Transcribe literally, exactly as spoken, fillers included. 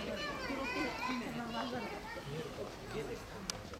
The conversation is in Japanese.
プロテイン生混ざる。